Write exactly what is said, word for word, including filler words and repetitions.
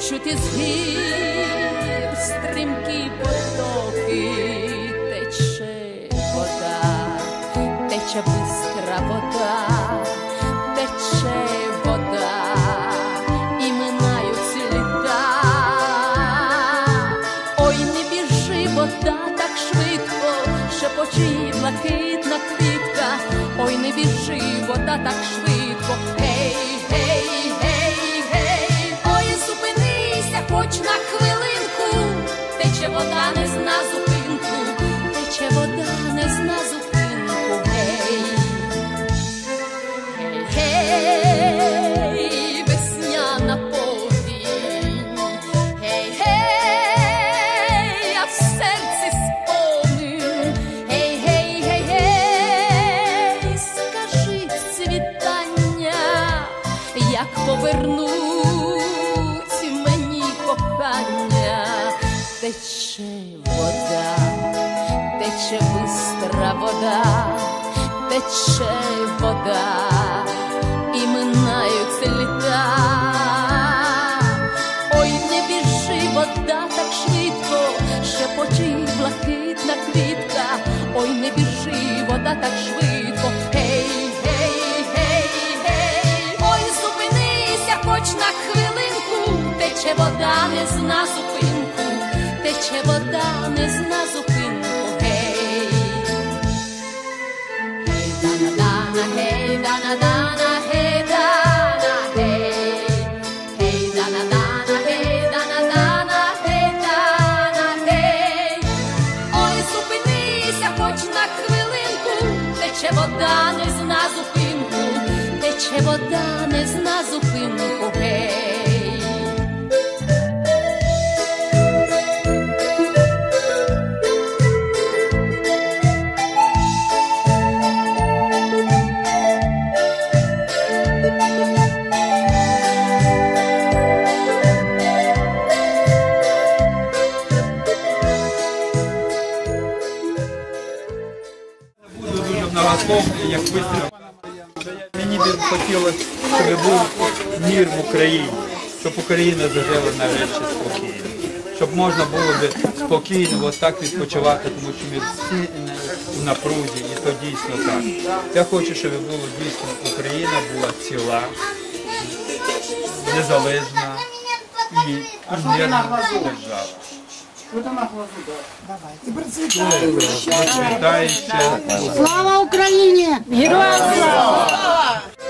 чути з гір стрімкі потоки, тече вода, тече бистра вода, тече вода, і минають літа. Ой, не біжи, вода так швидко, шепоче блакитна квітка. Ой, не біжи, вода так швидко, гей, гей, гей, гей. Ой, зупинися хоч на хвилинку, тече вода не зна зупинку, тече вода не зна зупинку, гей. Гей, весняна повінь, гей, гей, а в серці спомин, гей, гей, гей, гей, скажи світання, як повернуть мені кохання. Тече вода, тече бистра вода, тече вода, і минають літа. Ой, не біжи, вода так швидко, шепоче блакитна квітка. Ой, не біжи, вода так швидко, гей, гей, гей, гей. Ой, зупинися хоч на хвилинку, тече вода не зна зупинку, тече вода не зна зупинку, гей. Гей, дана-дана, гей, дана-дана, гей, дана, гей. Гей, дана-дана, гей, дана-дана, гей, дана, гей. Ой, зупинися хоч на хвилинку, тече вода не зна зупинку, тече вода не зна зупинку, гей. Як вистріл. Мені б хотілося, щоб був мир в Україні, щоб Україна зажила нарешті спокійно, щоб можна було б спокійно ось так відпочивати, тому що ми всі в напрузі, і то дійсно так. Я хочу, щоб було дійсно Україна була ціла, незалежна і мирна держава. Слава Україні! Героям слава!